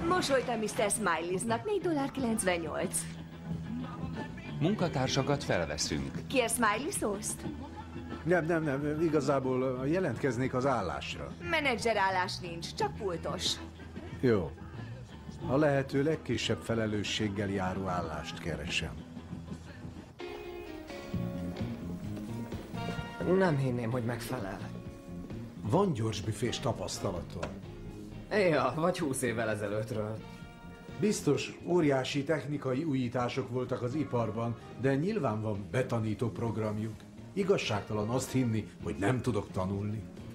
Mosolytam Mr. Smiley-nak, $4,98. Munkatársakat felveszünk. Kér Smiley szószt? Nem, igazából jelentkeznék az állásra. Menedzser állás nincs, csak pultos. Jó. A lehető legkisebb felelősséggel járó állást keresem. Nem hinném, hogy megfelel. Van gyorsbüfés tapasztalatom. Ja, vagy 20 évvel ezelőttről. Biztos óriási technikai újítások voltak az iparban, de nyilván van betanító programjuk. Igazságtalan azt hinni, hogy nem tudok tanulni.